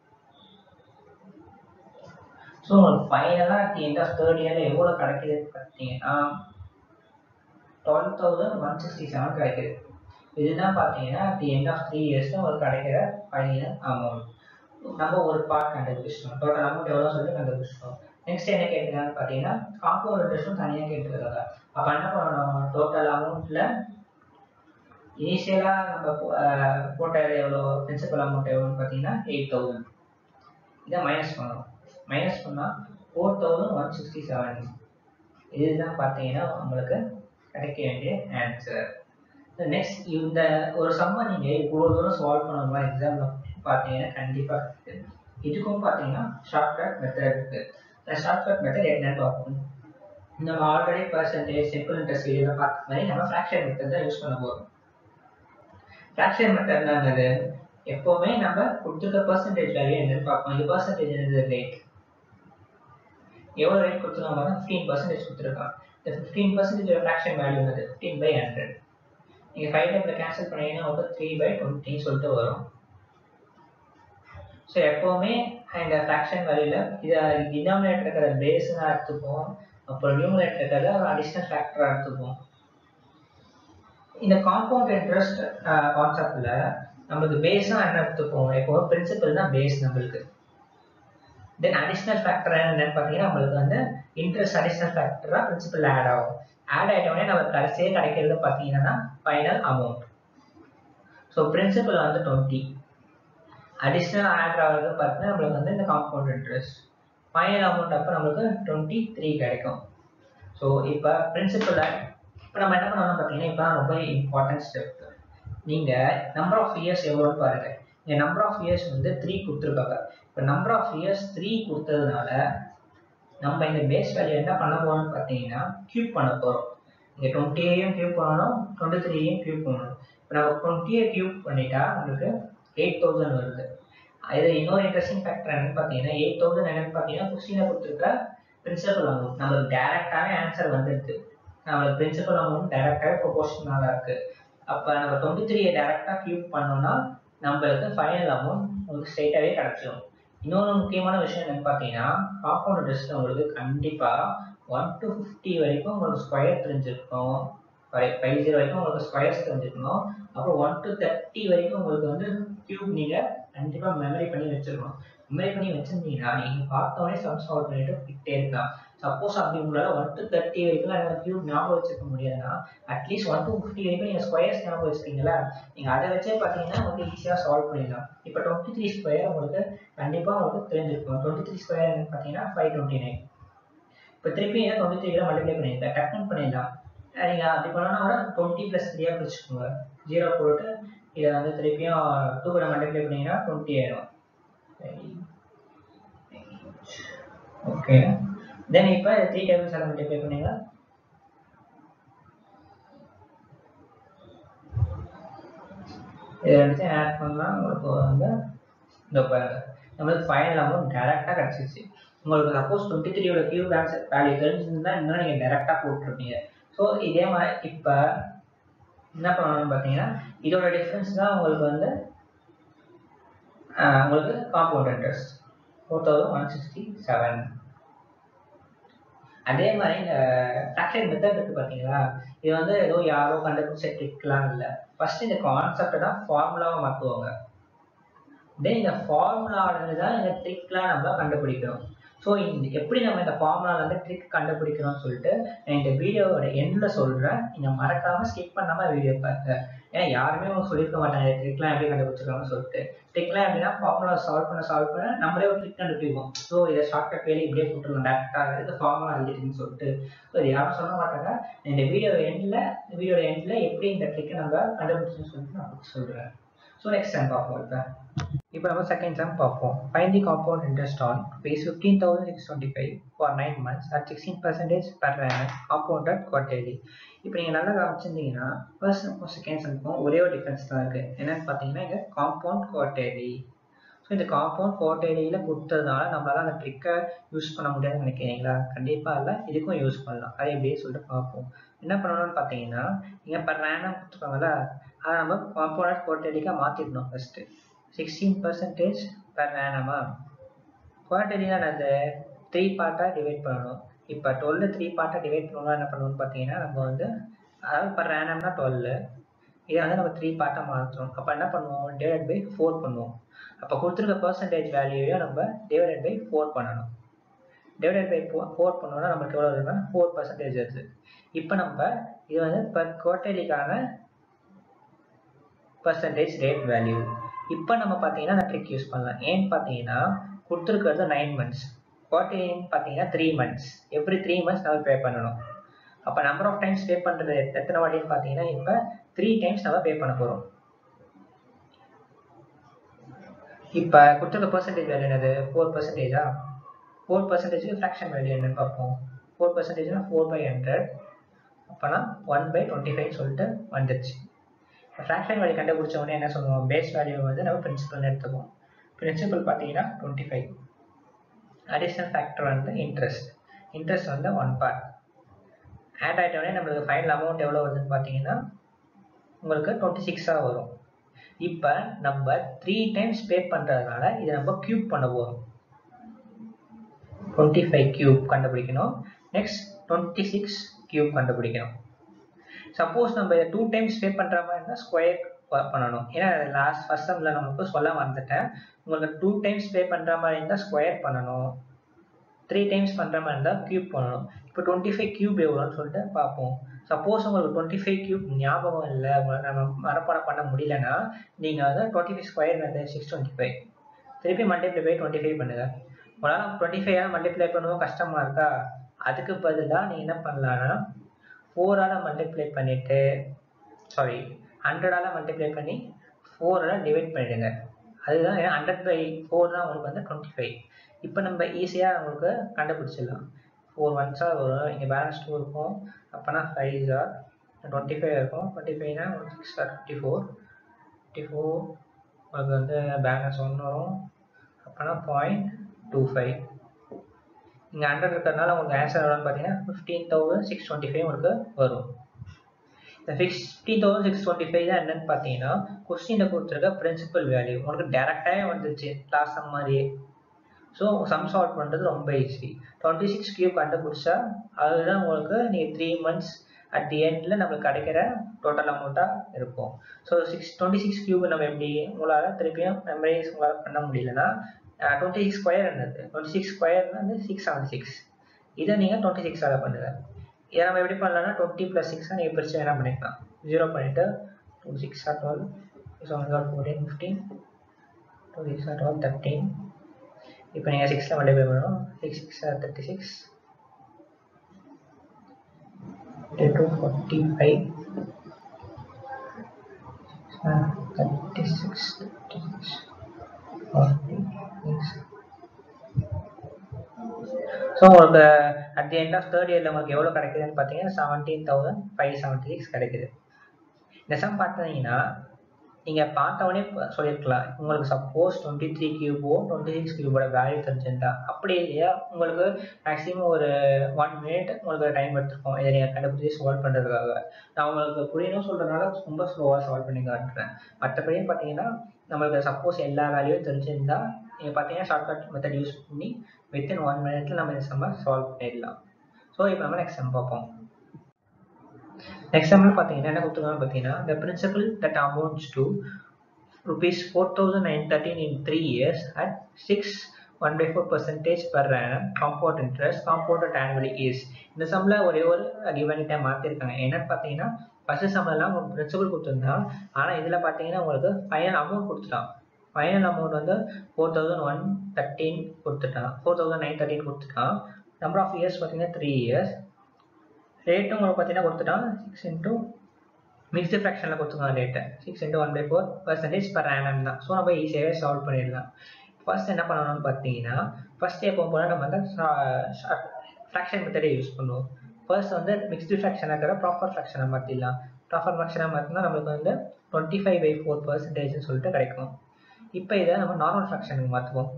ஸோ உங்களுக்கு ஃபைனலாக அட் எண்ட் ஆஃப் தேர்ட் இயரில் எவ்வளோ கிடைக்குதுன்னு பார்த்தீங்கன்னா twelve thousand one sixty seven கிடைக்குது. இதுதான் பார்த்தீங்கன்னா at end of three years உங்களுக்கு கிடைக்கிற ஃபைனல் அமௌண்ட். நம்ம ஒரு பார்ட் கண்டுபிடிச்சிட்டோம், டோட்டல் அமௌண்ட் எவ்வளோ சொல்லி கண்டுபிடிச்சிட்டோம். நெக்ஸ்ட் என்ன கேட்டுருக்காங்கன்னு பார்த்தீங்கன்னா காம்பவுண்ட் இன்ட்ரெஸ்ட்டும் தனியாக கேட்டுருக்காங்க. அப்போ என்ன பண்ணணும், டோட்டல் அமௌண்ட்டில் இனிஷியலாக நம்ம போட்ட எவ்வளோ பிரின்சிபல் அமௌண்ட் எவ்வளோன்னு பார்த்தீங்கன்னா எயிட் தௌசண்ட், இதை மைனஸ் பண்ணணும். மைனஸ் பண்ணால் four thousand one sixty seven. இதுதான் பார்த்தீங்கன்னா உங்களுக்கு கிடைக்க வேண்டிய ஆன்சர். நெக்ஸ்ட் இந்த ஒரு சம்மை நீங்கள் இவ்வளோ தூரம் சால்வ் பண்ணணுமா எக்ஸாமில் பார்த்தீங்கன்னா கண்டிப்பாக இருக்குது. இதுக்கும் பார்த்தீங்கன்னா ஷார்ட்கட் மெத்தட் இருக்குது. இந்த ஷார்ட்கட் மெத்தட் என்னன்னு பார்க்கணும். நம்ம ஆல்ரெடி பர்சன்டேஜ் சிம்பிள் இன்ட்ரெஸ்ட் இதெல்லாம் பார்த்த மாதிரி நம்ம ஃப்ராக்ஷன் மெத்தட் தான் யூஸ் பண்ண போகிறோம். ஃப்ராக்ஷன் மெத்தட்னா என்னது, எப்போவுமே நம்ம கொடுத்துருக்க பர்சன்டேஜ் வேல்யூ என்னன்னு பார்ப்போம். இது பர்சன்டேஜ் என்னது ரேட், எவ்வளோ ரேட் கொடுத்துருக்காங்க, ஃபிஃப்டீன் பர்சன்டேஜ் கொடுத்துருக்கான். இந்த ஃபிஃப்டீன் பர்சன்டேஜ் ஃப்ராக்ஷன் வேல்யூ வந்து ஃபிஃப்டீன் பை ஹண்ட்ரட். நீங்கள் ஃபைவ் டைமில் கேன்சல் பண்ணீங்கன்னா ஒரு த்ரீ பை டுவெண்ட்டின்னு சொல்லிட்டு வரும். ஸோ எப்போவுமே இந்த ஃப்ராக்ஷன் வேல்யூவில் இதை டினாமினேட்டர் இருக்கிற பேஸ்னாக எடுத்துப்போம், அப்புறம் நியூமரேட்டர் இருக்கிறத ஒரு அடிஷ்னல் ஃபேக்டராக எடுத்துப்போம். இந்த காம்பவுண்ட் இன்ட்ரெஸ்ட் கான்செப்டில் நம்மளுக்கு பேஸாக என்ன எடுத்துப்போம், எப்போ பிரின்சிபல் தான் பேஸ் நம்மளுக்கு. தென் அடிஷ்னல் ஃபேக்டர் என்னன்னு பார்த்தீங்கன்னா நம்மளுக்கு வந்து இன்ட்ரெஸ்ட் அடிஷ்னல் ஃபேக்டராக பிரின்சிபல் ஆட் ஆகும். ஆட் ஆகிட்டோடனே நம்ம கடைசியாக கிடைக்கிறது பார்த்தீங்கன்னா ஃபைனல் அமௌண்ட். ஸோ பிரின்சிபல் வந்து டுவெண்ட்டி, அடிஷ்னல் ஆட் ஆகிறது பார்த்தீங்கன்னா நம்மளுக்கு வந்து இந்த காம்பவுண்ட் இன்ட்ரெஸ்ட், ஃபைனல் அமௌண்ட் அப்போ நம்மளுக்கு டுவெண்ட்டி த்ரீ கிடைக்கும். ஸோ இப்போ பிரின்சிபலை இப்போ நம்ம என்ன பண்ணணும் பார்த்தீங்கன்னா இப்போ ரொம்ப இம்பார்ட்டன்ட் ஸ்டெப். நீங்கள் நம்பர் ஆஃப் இயர்ஸ் எவ்வளோன்னு பாருங்கள். இங்கே நம்பர் ஆஃப் இயர்ஸ் வந்து த்ரீ கொடுத்துருக்காங்க. இப்போ நம்பர் ஆஃப் இயர்ஸ் த்ரீ கொடுத்ததுனால நம்ம இந்த பேஸ் வேல்யூ என்ன பண்ண போகிறோம்னு பார்த்தீங்கன்னா கியூப் பண்ண போகிறோம். இங்கே டுவெண்ட்டியையும் கியூப் பண்ணணும், டுவெண்ட்டி த்ரீயையும் கியூப் பண்ணணும். இப்போ நம்ம டுவெண்ட்டியை கியூப் பண்ணிட்டா உங்களுக்கு எயிட் தௌசண்ட் வருது. இது இன்னொரு இன்ட்ரெஸ்டிங் ஃபேக்டர் என்னன்னு பார்த்தீங்கன்னா எயிட் தௌசண்ட் என்னன்னு பார்த்தீங்கன்னா கொஸ்டினை கொடுத்துருக்க பிரின்சிபல் அமௌண்ட். நம்மளுக்கு டேரெக்டாகவே ஆன்சர் வந்துருக்கு. நம்மளுக்கு பிரின்சிபல் அமௌண்ட் டேரெக்டாகவே ப்ரொபோஷனலாக இருக்குது. அப்போ நம்ம டுவெண்ட்டி த்ரீயை டேரெக்டாக கியூப் பண்ணோம்னா நம்மளுக்கு ஃபைனல் அமௌண்ட் உங்களுக்கு ஸ்ட்ரெயிட்டாகவே கிடச்சிடும். இன்னொரு முக்கியமான விஷயம் என்னன்னு பார்த்தீங்கன்னா காம்பவுண்ட் இன்ட்ரெஸ்ட் உங்களுக்கு கண்டிப்பாக ஒன் டு ஃபிஃப்டி வரைக்கும் உங்களுக்கு ஸ்கொயர் தெரிஞ்சிருக்கணும், ஃபைவ் ஜீரோ வரைக்கும் உங்களுக்கு ஸ்கொயர்ஸ் தெரிஞ்சிருக்கணும், அப்புறம் ஒன் டு தேர்ட்டி வரைக்கும் உங்களுக்கு வந்து கியூப் நீங்கள் கண்டிப்பாக மெமரி பண்ணி வச்சுருக்கணும். மெமரி பண்ணி வச்சுருந்தீங்கன்னா நீங்கள் பார்த்தோன்னே சம் சால்வ் பண்ணிட்டு போயிட்டே இருக்கலாம். சப்போஸ் அப்படி உங்களால் ஒன் டு தேர்ட்டி வரைக்கும் எனக்கு கியூப் ஞாபகம் வச்சுக்க முடியாதுன்னா அட்லீஸ்ட் ஒன் டு ஃபிஃப்டி வரைக்கும் நீங்கள் ஸ்கொயர்ஸ் ஞாபகம் வச்சுருக்கீங்களா, நீங்கள் அதை வச்சே பார்த்தீங்கன்னா உங்களுக்கு ஈஸியாக சால்வ் பண்ணிடலாம். இப்போ டுவெண்ட்டி த்ரீ ஸ்கொயர் உங்களுக்கு கண்டிப்பாக உங்களுக்கு தெரிஞ்சிருக்கும். டுவெண்ட்டி த்ரீ ஸ்கொயர் என்னன்னு பார்த்தீங்கன்னா ஃபைவ் டுவெண்ட்டி நைன். இப்போ திருப்பி ஏன் டுவெண்ட்டி த்ரீல மல்டிப்ளை பண்ணியிருக்கேன், டக்குன்னு பண்ணிடலாம். நீங்கள் அப்படி பண்ணோன்னா கூட டுவெண்ட்டி ப்ளஸ் த்ரீயாக பிடிச்சிக்கோங்க, ஜீரோ போட்டு இதை வந்து திருப்பியும் டூ கூட மல்டிப்ளை பண்ணிங்கன்னா டுவெண்ட்டி ஆயிடும். ஓகே, தென் இப்போ த்ரீ டேபிள்ஸ் எல்லாம் மல்டிப்ளை பண்ணீங்கன்னா இதை எடுத்து ஆட் பண்ணால் உங்களுக்கு வந்து இந்த நம்மளுக்கு ஃபைனல் அமௌண்ட் டேரெக்டாக கிடச்சிச்சு. உங்களுக்கு சப்போஸ் டுவெண்ட்டி த்ரீயோட கியூப் ஆன்சர் வேல்யூ தெரிஞ்சிருந்தா இன்னும் நீங்கள் டேரெக்டாக போட்டிருப்பீங்க. ஸோ இதே மாதிரி இப்போ என்ன பண்ணணும்னு பார்த்தீங்கன்னா இதோட டிஃப்ரென்ஸ் தான் உங்களுக்கு வந்து உங்களுக்கு compound interest four thousand one sixty seven. அதே மாதிரி இந்த ஃப்ராக்ஷன் மெத்தட் இருக்குது பார்த்தீங்களா, இது வந்து ஏதோ யாரோ கண்டுபிடிச்ச ட்ரிக்லாம் இல்லை. ஃபர்ஸ்ட் இந்த கான்செப்டை தான் ஃபார்முலாவை மாற்றுவாங்க. தென் இந்த ஃபார்முலாவிலேருந்து தான் இந்த ட்ரிக்லாம் நம்ம கண்டுபிடிக்கிறோம். ஸோ இந்த எப்படி நம்ம இந்த ஃபார்முலாவிலேருந்து ட்ரிக் கண்டுபிடிக்கிறோம்னு சொல்லிட்டு நான் இந்த வீடியோவோட எண்டில் சொல்கிறேன். நீங்கள் மறக்காமல் ஸ்கிப் பண்ணாமல் வீடியோ பாருங்க. ஏன்னா யாருமே அவங்க சொல்லியிருக்க மாட்டாங்க ட்ரிக்லாம் எப்படி கண்டுபிடிச்சிருக்காங்கன்னு சொல்லிட்டு. ட்ரிக்லாம் எப்படின்னா ஃபார்முலா சால்வ் பண்ண சால்வ் பண்ண நம்மளே ஒரு ட்ரிக் கண்டுபிடிப்போம். ஸோ இதை ஷார்ட்கட் வேலை இப்படியே போட்டுருவோம் டேரக்டாக இது ஃபார்முலா எழுதிட்டுன்னு சொல்லிட்டு. ஸோ இது யாரும் சொல்ல மாட்டாங்க. இந்த வீடியோ எண்டில் வீடியோட எண்டில் எப்படி இந்த ட்ரிக்கை நம்ம கண்டுபிடிச்சுன்னு சொல்லிட்டு நான் சொல்கிறேன். ஸோ நெக்ஸ்ட் டைம் பார்ப்போம். இப்போ இப்போ நம்ம செகண்ட் சம் பார்ப்போம். Find the compound interest on rupees fifteen thousand six hundred twenty-five for nine months at sixteen percent per annum compounded quarterly. இப்போ நீங்கள் நல்லா கவனிச்சிருந்தீங்கன்னா ஃபர்ஸ்ட் சம்க்கும் செகண்ட் சம்க்கும் ஒரே ஒரு டிஃப்ரென்ஸ் தான் இருக்குது. என்னென்னு பார்த்தீங்கன்னா இங்கே காம்பவுண்ட் குவார்டர்லி. ஸோ இந்த காம்பவுண்ட் குவார்டர்லியில் கொடுத்ததுனால நம்மளால அந்த ட்ரிக்கை யூஸ் பண்ண முடியாதுன்னு நினைக்கிறீங்களா? கண்டிப்பாக இல்லை, இதுக்கும் யூஸ் பண்ணலாம். அதை எப்படியே சொல்லிட்டு பார்ப்போம். என்ன பண்ணணும்னு பார்த்தீங்கன்னா இங்கே பர் annum கொடுத்துருக்காங்களா, அதை நம்ம காம்பவுண்ட் குவார்டர்லிக்காக மாற்றிடணும். ஃபஸ்ட்டு சிக்ஸ்டீன் பர்சன்டேஜ் பர் ஆனமா குவார்டர்லினா அந்த த்ரீ பார்ட்டாக டிவைட் பண்ணணும். இப்போ டுவெல் த்ரீ பார்ட்டாக டிவைட் பண்ணணும்னா என்ன பண்ணணும்னு பார்த்தீங்கன்னா நம்ம வந்து அதாவது பர் ஆனம்னா டுவெல், இதை வந்து நம்ம த்ரீ பார்ட்டாக மாற்றணும். அப்போ என்ன பண்ணுவோம், டிவைட் பை ஃபோர் பண்ணுவோம். அப்போ கொடுத்துருக்க பர்சன்டேஜ் வேல்யூவையும் நம்ம டிவைட் பை ஃபோர் பண்ணணும். டிவைட் பை ஃபோர் ஃபோர் பண்ணோம்னா நம்மளுக்கு எவ்வளோ வருதுன்னா ஃபோர் பர்சன்டேஜ் வருது. இப்போ நம்ம இது வந்து பர் குவார்டர்லிக்கான பர்சன்டேஜ் ரேட் வேல்யூ. இப்போ நம்ம பார்த்தீங்கன்னா அந்த ட்ரிக் யூஸ் பண்ணலாம். ஏன்னு பார்த்தீங்கன்னா கொடுத்துருக்கிறது நைன் மந்த்ஸ், குவார்டர்லின்னு பார்த்தீங்கன்னா three months, every three months நம்ம பே பண்ணணும். அப்போ நம்பர் ஆஃப் டைம்ஸ் பே பண்ணுறது எத்தனை வாட்டின்னு பார்த்தீங்கன்னா இப்போ த்ரீ டைம்ஸ் நம்ம பே பண்ண போகிறோம். இப்போ கொடுத்துருக்க பர்சன்டேஜ் வேல்யூ என்னது, ஃபோர் பர்சன்டேஜா? ஃபோர் பர்சன்டேஜுக்கு ஃப்ராக்ஷன் வேல்யூ என்னன்னு பார்ப்போம். ஃபோர் பர்சன்டேஜ்னா ஃபோர் பை ஹண்ட்ரட், அப்போனா ஒன் பை டுவெண்ட்டி ஃபைவ் சொல்லிட்டு வந்துடுச்சு. ஃப்ராக்ஷன் வேல்யூ கண்டுபிடிச்ச உடனே என்ன சொல்லுவோம், பேஸ் வேல்யூ வந்து நம்ம பிரின்சிபல்னு எடுத்துப்போம். பிரின்சிபல் பார்த்தீங்கன்னா டுவெண்ட்டி ஃபைவ், அடிஷனல் ஃபேக்டர் வந்து இன்ட்ரெஸ்ட், இன்ட்ரெஸ்ட் வந்து ஒன் பார்ட், ஆட் ஆகிட்டோடனே நம்மளுக்கு ஃபைனல் அமௌண்ட் எவ்வளோ வருதுன்னு பார்த்தீங்கன்னா உங்களுக்கு டுவெண்ட்டி சிக்ஸாக வரும். இப்போ நம்ம த்ரீ டைம்ஸ் பே பண்ணுறதுனால இதை நம்ம க்யூப் பண்ண போகிறோம். டுவெண்ட்டி ஃபைவ் க்யூப் கண்டுபிடிக்கணும். நெக்ஸ்ட் டுவெண்ட்டி சிக்ஸ் க்யூப் கண்டுபிடிக்கணும். சப்போஸ் நம்ம இதை டூ டைம்ஸ் பே பண்ணுற மாதிரி இருந்தால் ஸ்கொயர் பண்ணணும். ஏன்னா லாஸ்ட் ஃபர்ஸ்ட் சம்மில் நமக்கு சொல்ல வந்துட்டேன். உங்களுக்கு டூ டைம்ஸ் பே பண்ணுற மாதிரி இருந்தால் ஸ்கொயர் பண்ணணும், த்ரீ டைம்ஸ் பண்ணுற மாதிரி இருந்தால் க்யூப் பண்ணணும். இப்போ டுவெண்ட்டி ஃபைவ் க்யூப் எவ்வளோன்னு சொல்லிட்டு பார்ப்போம். சப்போஸ் உங்களுக்கு டுவெண்ட்டி ஃபைவ் க்யூப் ஞாபகம் இல்லை, நம்ம மரப்பாடம் பண்ண முடியலன்னா நீங்கள் வந்து டுவெண்ட்டி ஃபைவ் ஸ்கொயர் வந்து சிக்ஸ் டுவெண்ட்டி ஃபைவ் திருப்பி மல்டிப்ளை பை டுவெண்ட்டி ஃபைவ் பண்ணுங்கள். உங்களால் டுவெண்ட்டி ஃபைவ் மல்டிப்ளை பண்ணுவோம் கஷ்டமாக இருக்கா? அதுக்கு பதிலாக நீங்கள் என்ன பண்ணலான்னா ஃபோரால் மல்டிப்ளை பண்ணிவிட்டு சாரி ஹண்ட்ரடால் மல்டிப்ளை பண்ணி ஃபோரால் டிவைட் பண்ணிவிடுங்க. அதுதான் ஏன்னா ஹண்ட்ரட் பை ஃபோர் தான் உங்களுக்கு வந்து டுவெண்ட்டி ஃபைவ். இப்போ நம்ம ஈஸியாக உங்களுக்கு கண்டுபிடிச்சிடலாம். ஃபோர் ஒன்ஸாக வரும், இங்கே பேலன்ஸ் டூ இருக்கும், அப்போனா ஃபைவ் ஜார் டுவெண்ட்டி ஃபைவ் இருக்கும். டுவெண்ட்டி ஃபைவ்னா உங்களுக்கு six are fifty four fifty four உங்களுக்கு வந்து பேலன்ஸ் ஒன்று வரும், அப்போனா பாயிண்ட் டூ ஃபைவ். இங்கே ஹண்ட்ரட் இருக்கிறதுனால உங்களுக்கு ஆன்சர் எவ்வளோன்னு பார்த்தீங்கன்னா fifteen thousand six twenty five உங்களுக்கு வரும். இந்த fifteen thousand six twenty five தான் என்னன்னு பார்த்தீங்கன்னா கொஸ்டினில் கொடுத்துருக்க பிரின்சிபல் வேல்யூ. உங்களுக்கு டேரெக்டாகவே வந்துச்சு லாஸ்ட் சம் மாதிரியே. ஸோ சம் சால்வ் பண்ணுறது ரொம்ப ஈஸி. டுவெண்ட்டி சிக்ஸ் கியூப் கண்டுபிடிச்சா அதுதான் உங்களுக்கு நீங்கள் த்ரீ மந்த்ஸ் அட் தி எண்டில் நம்மளுக்கு கிடைக்கிற டோட்டல் அமௌண்ட்டாக இருக்கும். So six twenty six cube நம்ம எப்படி உங்களால் திருப்பியும் மெமரைஸ் உங்களால் பண்ண முடியலன்னா டுவெண்ட்டி சிக்ஸ் ஸ்கொயர் என்னது டுவெண்ட்டி சிக்ஸ் ஸ்கொயர்னா வந்து சிக்ஸ் செவன் சிக்ஸ். இதை நீங்கள் டுவெண்ட்டி சிக்ஸால் பண்ணுங்கள். இதை நம்ம எப்படி பண்ணலாம்னா டுவெண்ட்டி ப்ளஸ் சிக்ஸாக நீங்கள் பிரித்து என்ன பண்ணிக்கலாம், ஜீரோ பண்ணிவிட்டு two six are twelve seven are fourteen fifteen two six are twelve thirteen. இப்போ நீங்கள் சிக்ஸில் மல்டிப்ளை பண்ணணும். Six six are thirty six two forty five thirty six thirty six forty six. So உங்களுக்கு at the end of third இயரில் உங்களுக்கு எவ்வளோ கிடைக்குதுன்னு பார்த்தீங்கன்னா seventeen thousand five seventy six கிடைக்குது. இந்த சம் பார்த்தீங்கன்னா நீங்கள் பார்த்தவொடனே சொல்லியிருக்கலாம், உங்களுக்கு சப்போஸ் டுவெண்ட்டி த்ரீ கியூபோ டுவெண்ட்டி சிக்ஸ் கியூபோட வேல்யூ தெரிஞ்சுருந்தா. அப்படி இல்லையா உங்களுக்கு மேக்ஸிமம் ஒரு ஒன் மினிட் உங்களுக்கு டைம் எடுத்துருக்கோம் இதை நீங்கள் கண்டுபிடிச்சி சால்வ் பண்ணுறதுக்காக. நான் உங்களுக்கு புரியணும் சொல்கிறதுனால ரொம்ப ஸ்லோவாக சால்வ் பண்ணி காட்டுறேன். மற்றபடி பார்த்தீங்கன்னா நம்மளுக்கு சப்போஸ் எல்லா வேல்யூவும் தெரிஞ்சிருந்தா நீங்கள் பார்த்தீங்கன்னா ஷார்ட்கட் மெத்தட் யூஸ் பண்ணி வித்தின் ஒன் மினிட்ல நம்ம இந்த சம்மை சால்வ் பண்ணிடலாம். ஸோ இப்போ நம்ம நெக்ஸ்ட் சம் பார்ப்போம். நெக்ஸ்ட் சம்மில் பார்த்தீங்கன்னா என்ன கொடுத்துருக்காங்கன்னு பார்த்தீங்கன்னா the principal that amounts to rupees four thousand nine hundred thirteen in three years at six one by four percentage per annum compound interest compounded annually is. இந்த சம்மில் ஒரே ஒரு கிவன் டைம் மாற்றிருக்காங்க. என்னன்னு பார்த்தீங்கன்னா ஃபர்ஸ்ட் சம்மெல்லாம் உங்களுக்கு பிரின்சிபல் கொடுத்துருந்தான், ஆனால் இதில் பார்த்தீங்கன்னா உங்களுக்கு ஃபைனல் அமௌண்ட் கொடுத்துட்டான். ஃபைனல் அமௌண்ட் வந்து ஃபோர் தௌசண்ட் ஒன் தேர்ட்டீன் கொடுத்துட்டான், ஃபோர் தௌசண்ட் நைன் தேர்ட்டின் கொடுத்துட்டான். நம்பர் ஆஃப் இயர்ஸ் பார்த்தீங்கன்னா த்ரீ இயர்ஸ். ரேட்டும் உங்களுக்கு பார்த்தீங்கன்னா கொடுத்துட்டான் சிக்ஸ் இன்ட்டு மிக்ஸ்டு ஃப்ராக்ஷனில் கொடுத்துருக்கான் ரேட்டை six into one by four percentage per annum தான். ஸோ நம்ம ஈஸியாகவே சால்வ் பண்ணிடலாம். ஃபர்ஸ்ட் என்ன பண்ணணும்னு பார்த்தீங்கன்னா ஃபர்ஸ்ட் எப்போ போனால் நம்ம வந்து ஃப்ராக்ஷன் மெத்தடை யூஸ் பண்ணுவோம். ஃபர்ஸ்ட் வந்து மிக்ஸ்டு ஃப்ராக்ஷனாக இருக்கிற ப்ராப்பர் ஃப்ராக்ஷனை மாற்றிடலாம். ப்ராப்பர் ஃப்ராக்ஷனாக மாற்றினா நம்மளுக்கு வந்து டுவெண்ட்டி ஃபைவ் பை ஃபோர் பர்சன்டேஜ்னு சொல்லிட்டு கிடைக்கும். இப்போ இதை நம்ம நார்மல் ஃப்ராக்ஷனுக்கு மாற்றுவோம்.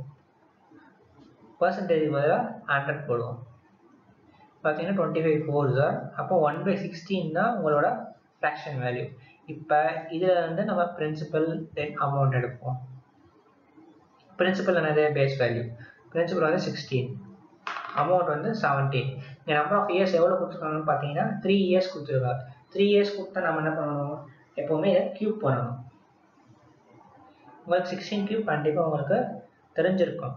பர்சன்டேஜ் பதிலாக ஹண்ட்ரட் போடுவோம். பார்த்தீங்கன்னா டுவெண்ட்டி ஃபைவ் ஃபோர் சார் அப்போ ஒன் பை சிக்ஸ்டீன் தான் உங்களோட ஃப்ராக்ஷன் வேல்யூ. இப்போ இதில் வந்து நம்ம பிரின்சிபல் தென் அமௌண்ட் எடுப்போம். பிரின்சிபல் என்னது பேஸ் வேல்யூ, பிரின்சிபல் வந்து சிக்ஸ்டீன், அமௌண்ட் வந்து செவன்டீன். இந்த நம்பர் ஆஃப் இயர்ஸ் எவ்வளோ கொடுத்துருக்காங்கன்னு பார்த்தீங்கன்னா த்ரீ இயர்ஸ் கொடுத்துருக்காங்க. த்ரீ இயர்ஸ் கொடுத்தா நம்ம என்ன பண்ணணும், எப்போவுமே இதை க்யூப் பண்ணணும். உங்களுக்கு சிக்ஸ்டீன் க்யூப் கண்டிப்பாக உங்களுக்கு தெரிஞ்சிருக்கும்.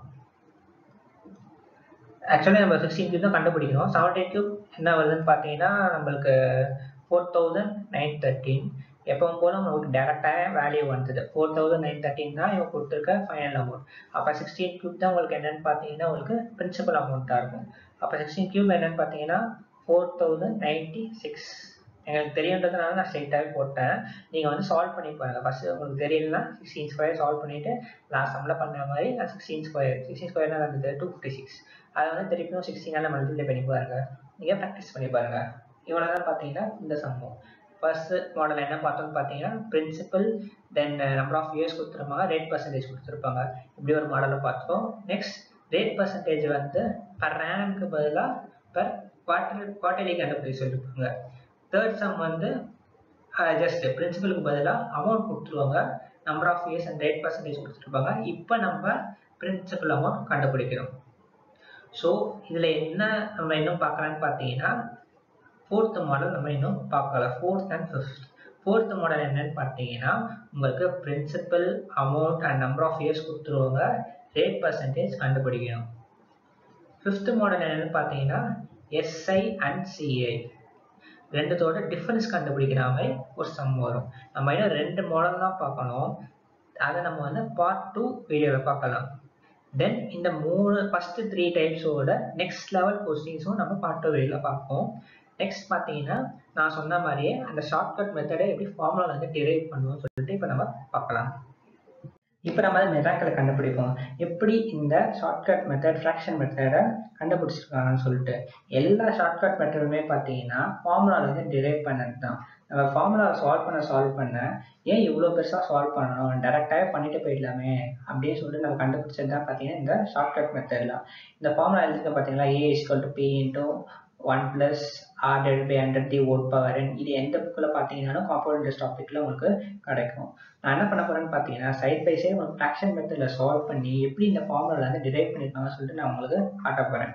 ஆக்சுவலி நம்ம சிக்ஸ்டீன் கியூப் தான் கண்டுபிடிக்கணும். செவன்டீன் கியூப் என்ன வருதுன்னு பார்த்தீங்கன்னா நம்மளுக்கு ஃபோர் தௌசண்ட் நைன் தேர்ட்டீன். எப்பவும் போல உங்களுக்கு டேரெக்டாக வேல்யூ வந்தது ஃபோர் தௌசண்ட் நைன் தேர்ட்டின் தான் இவங்க கொடுத்துருக்க ஃபைனல் அமௌண்ட். அப்போ சிக்ஸ்டீன் கியூப் தான் உங்களுக்கு என்னென்னு பார்த்தீங்கன்னா உங்களுக்கு பிரின்சிபல் அமௌண்ட்டாக இருக்கும். அப்போ சிக்ஸ்டீன் கியூப் என்னென்னு பார்த்தீங்கன்னா ஃபோர் தௌசண்ட் நைன்ட்டி சிக்ஸ். எங்களுக்கு தெரியுன்றதுனால நான் ஸ்ட்ரைட்டாகவே போட்டேன். நீங்கள் வந்து சால்வ் பண்ணி பாருங்கள். ஃபஸ்ட்டு உங்களுக்கு தெரியலன்னா சிக்ஸ்டீன் ஸ்கொயர் சால்வ் பண்ணிவிட்டு லாஸ்ட் சம்மில் பண்ண மாதிரி நான் சிக்ஸ்டீன் ஸ்கொயர் சிக்ஸ்டீன் ஸ்கொயர் தான் இருந்தது டூ ஃபிஃப்டி சிக்ஸ். அதை வந்து திருப்பியும் சிக்ஸ்டீனால் மல்டிப்ளை பண்ணி பாருங்கள், நீங்கள் ப்ராக்டிஸ் பண்ணி பாருங்கள். இவ்வளோ தான் பார்த்தீங்கன்னா இந்த சம்மம். ஃபர்ஸ்ட் மாடல் என்ன பார்த்தோம்னு பார்த்தீங்கன்னா principal then number of years கொடுத்துருப்பாங்க, ரேட் பர்சன்டேஜ் கொடுத்துருப்பாங்க. இப்படி ஒரு மாடலை பார்த்தோம். நெக்ஸ்ட் ரேட் பர்சன்டேஜ் வந்து பர் ஆனம்க்கு பதிலாக பர் குவார்டர் குவார்டர்லி கண்டுபிடிக்க சொல்லியிருப்பாங்க. தேர்ட் சம் வந்து ஜஸ்ட் பிரின்சிபலுக்கு பதிலாக அமௌண்ட் கொடுத்துருவாங்க, number of years and rate percentage கொடுத்துருப்பாங்க. இப்போ நம்ம பிரின்சிபல் அமௌண்ட் கண்டுபிடிக்கிறோம். ஸோ இதில் என்ன நம்ம இன்னும் பார்க்கலான்னு பார்த்தீங்கன்னா ஃபோர்த் மாடல் நம்ம இன்னும் பார்க்கல. Fourth and fifth. Fourth model என்னன்னு பார்த்தீங்கன்னா உங்களுக்கு principal amount and number of years கொடுத்துருவாங்க, ரேட் பர்சன்டேஜ் கண்டுபிடிக்கணும். ஃபிஃப்த் மாடல் என்னன்னு பார்த்தீங்கன்னா எஸ்ஐ அண்ட் சிஐ ரெண்டுத்தோட டிஃபரன்ஸ் கண்டுபிடிக்கிற மாதிரி ஒரு சம் வரும். நம்ம இன்னும் ரெண்டு மாடல் தான் பார்க்கணும், அதை நம்ம வந்து பார்ட் டூ வீடியோவில் பார்க்கலாம். தென் இந்த மூணு ஃபர்ஸ்ட் த்ரீ டைப்ஸோட நெக்ஸ்ட் லெவல் கொஸ்டின்ஸும் நம்ம பார்ட் டூ வீடியோவில் பார்ப்போம். நெக்ஸ்ட் பார்த்தீங்கன்னா நான் சொன்ன மாதிரியே அந்த ஷார்ட்கட் மெத்தடை எப்படி ஃபார்முலா வந்து டிரைவ் பண்ணுவோம்னு சொல்லிட்டு இப்போ நம்ம பார்க்கலாம். இப்போ நம்ம மிராக்கிளை கண்டுபிடிப்போம். எப்படி இந்த ஷார்ட்கட் மெத்தட் ஃப்ராக்ஷன் மெத்தடை கண்டுபிடிச்சிருக்காங்கன்னு சொல்லிட்டு. எல்லா ஷார்ட்கட் மெத்தடுமே பார்த்தீங்கன்னா ஃபார்முலாவில் வந்து டிரைவ் பண்ணது தான். நம்ம ஃபார்முலாவை சால்வ் பண்ண சால்வ் பண்ண ஏன் இவ்வளோ பெருசாக சால்வ் பண்ணணும், டேரெக்டாகவே பண்ணிட்டு போயிடலாமே அப்படின்னு சொல்லிட்டு நம்ம கண்டுபிடிச்சது தான் பார்த்தீங்கன்னா இந்த ஷார்ட்கட் மெத்தட்லாம். இந்த ஃபார்முலா எழுதிக்க பார்த்தீங்கன்னா A is equal to P into one plus R divide by hundred the whole power n. இது எந்த புக்கில் பார்த்தீங்கன்னாலும் காம்பவுண்ட் இன்ட்ரெஸ்ட் டாபிக்ல உங்களுக்கு கிடைக்கும். நான் என்ன பண்ண போறேன்னு பார்த்தீங்கன்னா சைட் பை சைடு உங்களுக்கு ஃப்ராக்ஷன் மெத்தடில் சால்வ் பண்ணி எப்படி இந்த ஃபார்முலா வந்து டிரைவ் பண்ணிருக்காங்கன்னு சொல்லிட்டு நான் உங்களுக்கு காட்ட போறேன்.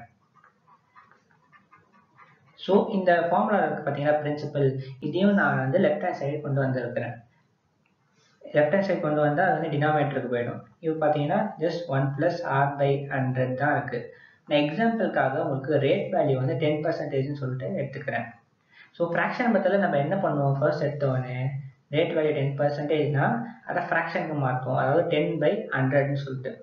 ஸோ இந்த ஃபார்முலா இருக்கு பார்த்தீங்கன்னா பிரின்சிபல், இதையும் நான் வந்து லெஃப்ட் ஹேண்ட் சைடு கொண்டு வந்திருக்கிறேன். லெஃப்ட் ஹேண்ட் சைடு கொண்டு வந்தால் அது வந்து டினாமினேட்டருக்கு போயிடும். இது பார்த்தீங்கன்னா just one plus R by hundred தான் இருக்கு. நான் எக்ஸாம்பிளுக்காக உங்களுக்கு ரேட் வேல்யூ வந்து டென் பர்சன்டேஜ்னு சொல்லிட்டு எடுத்துக்கிறேன். ஸோ ஃப்ராக்ஷன் மெத்தடில் நம்ம என்ன பண்ணுவோம், ஃபர்ஸ்ட் எடுத்தோடனே ரேட் வேல்யூ டென் பர்சன்டேஜ்னா அதை ஃப்ராக்ஷனுக்கு மாற்றுவோம், அதாவது டென் பை ஹண்ட்ரட்னு சொல்லிட்டு.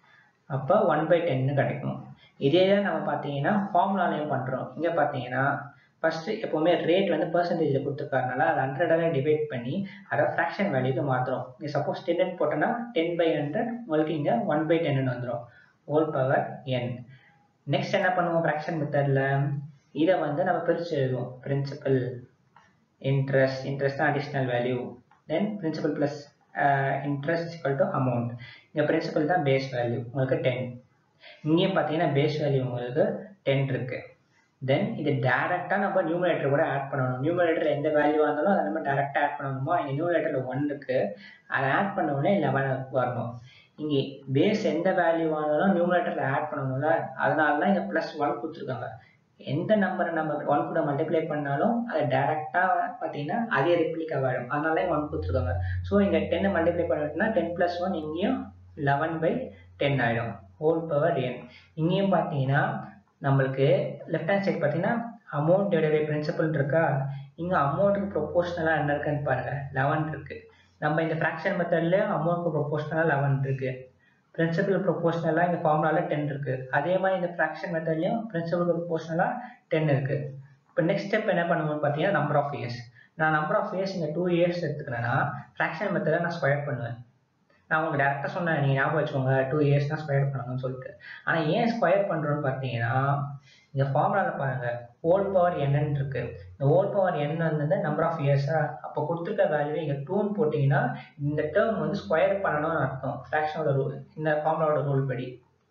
அப்போ ஒன் பை டென்னு கிடைக்கும். இதே தான் நம்ம பார்த்தீங்கன்னா ஃபார்முலாலையும் பண்ணுறோம். இங்கே பார்த்தீங்கன்னா ஃபஸ்ட்டு எப்போவுமே ரேட் வந்து பர்சன்டேஜில் கொடுத்துருக்கறனால அதை ஹண்ட்ரடாக டிவைட் பண்ணி அதை ஃப்ராக்ஷன் வேல்யூக்கு மாற்றுறோம். நீங்கள் சப்போஸ் டென்னு போட்டோன்னா டென் பை ஹண்ட்ரட் உங்களுக்கு இங்கே ஒன் பை டென்னு வந்துடும், ஹோல் பவர் என். நெக்ஸ்ட் என்ன பண்ணுவோம் ஃப்ராக்ஷன் மெத்தடில், இதை வந்து நம்ம பிரித்து எழுதுவோம். பிரின்சிபல் இன்ட்ரெஸ்ட், இன்ட்ரெஸ்ட் தான் additional value, then principal plus interest equal to amount. இங்கே பிரின்சிபல் தான் பேஸ் வேல்யூ உங்களுக்கு டென். இங்கேயும் பார்த்தீங்கன்னா பேஸ் வேல்யூ உங்களுக்கு டென் இருக்கு. தென் இது டேரெக்டாக நம்ம நியூமரேட்டர் கூட ஆட் பண்ணணும். நியூமரேட்டரில் எந்த வேல்யூவாக இருந்தாலும் அதை நம்ம டேரெக்டாக ஆட் பண்ணணுமோ, இங்கே நியூமரேட்டரில் ஒன் இருக்கு, அதை ஆட் பண்ண உடனே லெவன் வரணும். இங்கே பேஸ் எந்த வேல்யூவானாலும் நியூமரேட்டரில் ஆட் பண்ணணும்ல, அதனால தான் இங்கே ப்ளஸ் ஒன் கொடுத்துருக்காங்க. எந்த நம்பரை நம்ம ஒன் கூட மல்டிப்ளை பண்ணாலும் அதை டேரெக்டாக பார்த்தீங்கன்னா அதே ரிப்ளிக் ஆகிடும், அதனால தான் ஒன் கொடுத்துருக்காங்க. ஸோ இங்கே டென்னை மல்டிப்ளை பண்ணிட்டோம்னா டென் ப்ளஸ் ஒன் இங்கேயும் லெவன் பை டென் ஆகிடும், ஹோல் பவர் என். இங்கேயும் பார்த்தீங்கன்னா நம்மளுக்கு லெஃப்ட் ஹேண்ட் சைட் பார்த்தீங்கன்னா அமௌண்ட் டிவைட் பை பிரின்சிபல் இருக்கா, இங்கே அமௌண்ட்டுக்கு ப்ரொபோஷனலாக என்ன இருக்குன்னு பாருங்கள், லெவன் இருக்குது. நம்ம இந்த ஃப்ராக்ஷன் மெத்தட்ல அமௌண்ட்க்கு ப்ரொபோஷனலாக லெவன் இருக்குது, பிரின்சிபல் ப்ரொபோஷனலாக இந்த ஃபார்முலாவில் டென் இருக்குது. அதே மாதிரி இந்த ஃப்ராக்ஷன் மெத்தட்லையும் பிரின்சிபல் ப்ரொபோஷனலாக டென் இருக்குது. இப்போ நெக்ஸ்ட் ஸ்டெப் என்ன பண்ணுவோம்னு பார்த்தீங்கன்னா நம்பர் ஆஃப் இயர்ஸ். நான் நம்பர் ஆஃப் இயர்ஸ் இங்கே டூ இயர்ஸ் எடுத்துக்கிறேன்னா ஃப்ராக்ஷன் மெத்தடில் நான் ஸ்கொயர் பண்ணுவேன். நான் உங்களுக்கு டேரெக்டாக சொன்னேன், நீங்கள் ஞாபகம் வச்சுக்கோங்க டூ இயர்ஸ் தான் ஸ்கொயர் பண்ணணும்னு சொல்லிட்டு. ஆனால் ஏன் ஸ்கொயர் பண்ணுறோன்னு பார்த்தீங்கன்னா இந்த ஃபார்முலாவில் பாருங்கள் ஹோல் பவர் என்னன்னு இருக்கு. இந்த ஹோல் பவர் என்ன வந்து நம்பர் ஆஃப் இயர்ஸா, அப்போ கொடுத்துருக்க வேல்யூ இங்கே டூன்னு போட்டிங்கன்னா இந்த டேர்ம் வந்து ஸ்கொயர் பண்ணணும்னு அர்த்தம் ஃப்ராக்ஷனோட ரூல், இந்த ஃபார்முலாவோட ரூல் படி.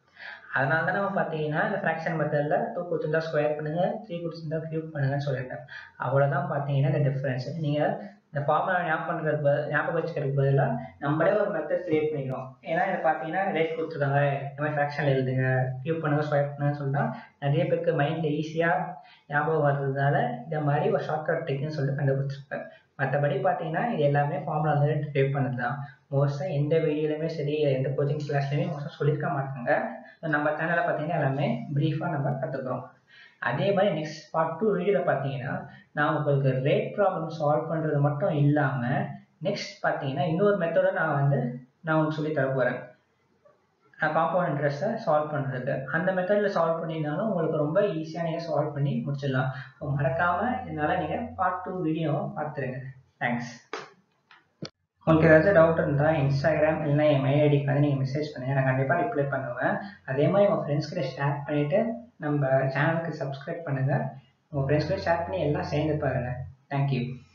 அதனால தான் நம்ம பார்த்தீங்கன்னா இந்த ஃப்ராக்ஷன் மெத்தடில் டூ கொடுத்துருந்தா ஸ்கொயர் பண்ணுங்க, த்ரீ கொடுத்துருந்தா கியூப் பண்ணுங்கன்னு சொல்லிட்டேன். அவ்வளோதான் பார்த்தீங்கன்னா இந்த டிஃப்ரென்ஸ். நீங்கள் இந்த ஃபார்முலா ஞாபகம் பண்ணுறது பதில் ஞாபகம் வச்சுக்கிறதுக்கு பதிலாக நம்மளே ஒரு மெத்தட் கிரியேட் பண்ணிக்கிறோம். ஏன்னா இதை பார்த்தீங்கன்னா ரேட் கொடுத்துருக்காங்க, இந்த மாதிரி ஃப்ராக்ஷன் எழுதுங்க, கியூப் பண்ணுங்க, ஸ்கொயர் பண்ணுங்கன்னு சொல்லிட்டா நிறைய பேருக்கு மைண்டில் ஈஸியாக ஞாபகம் வர்றதுனால இந்த மாதிரி ஒரு ஷார்ட்கட் டெக்னு சொல்லிட்டு கண்டுபிடிச்சிருப்பேன். மற்றபடி பார்த்தீங்கன்னா இது எல்லாமே ஃபார்முலா வந்து ட்ரைவ் பண்ணது தான். மோஸ்ட்டாக எந்த வீடியோலையுமே சரி எந்த கோச்சிங் கிளாஸ்லையுமே மோஸ்ட்டாக சொல்லியிருக்க மாட்டாங்க. நம்ம சேனலில் பார்த்தீங்கன்னா எல்லாமே ப்ரீஃபாக நம்ம கற்றுக்குறோம். அதே மாதிரி நெக்ஸ்ட் பார்ட் டூ வீடியோவில் பார்த்தீங்கன்னா நான் உங்களுக்கு ரேட் ப்ராப்ளம் சால்வ் பண்ணுறது மட்டும் இல்லாமல் நெக்ஸ்ட் பார்த்தீங்கன்னா இன்னொரு மெத்தடை நான் வந்து நான் உங்களுக்கு சொல்லி தர போகிறேன். நான் காம்பவுண்ட் இன்ட்ரெஸ்ட்டை சால்வ் பண்ணுறது அந்த மெத்தடில் சால்வ் பண்ணினாலும் உங்களுக்கு ரொம்ப ஈஸியாக நீங்கள் சால்வ் பண்ணி முடிச்சிடலாம். ஸோ மறக்காமல் இதனால் நீங்கள் பார்ட் டூ வீடியோவை பார்த்துருங்க. தேங்க்ஸ். உங்களுக்கு ஏதாச்சும் டவுட் இருந்தால் இன்ஸ்டாகிராம் இல்லைனா என் மெயில் ஐடிக்கு வந்து நீங்கள் மெசேஜ் பண்ணுங்கள், நான் கண்டிப்பாக ரிப்ளை பண்ணுவேன். அதே மாதிரி உங்கள் ஃப்ரெண்ட்ஸ் கிட்ட ஷேர் பண்ணிவிட்டு நம்ம சேனலுக்கு சப்ஸ்கிரைப் பண்ணுங்கள். உங்கள் ஃப்ரெண்ட்ஸ் கிட்ட ஷேர் பண்ணி எல்லாம் சேர்ந்து பாருங்கள். தேங்க்யூ.